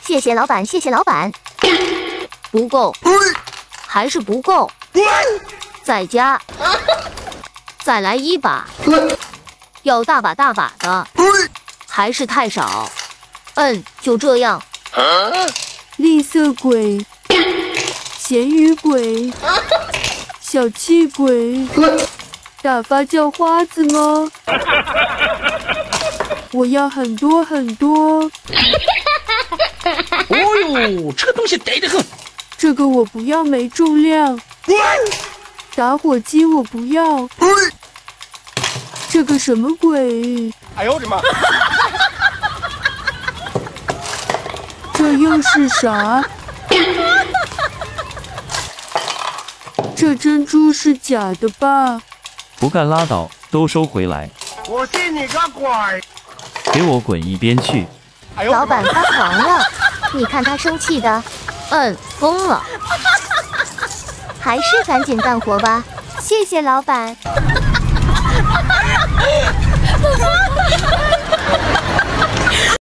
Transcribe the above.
谢谢老板，谢谢老板。不够，还是不够，再加，再来一把，要大把大把的，还是太少。就这样。 吝啬鬼，咸鱼鬼，小气鬼，打发叫花子吗？我要很多很多。 哦呦，这个东西得很。 这个我不要，没重量。打火机我不要。这个什么鬼？ 哎呦我的妈！ 这又是啥？这珍珠是假的吧？ 不干拉倒，都收回来！ 我信你个鬼！ 给我滚一边去！ 老板发狂了，你看他生气的。疯了。还是赶紧干活吧，谢谢老板。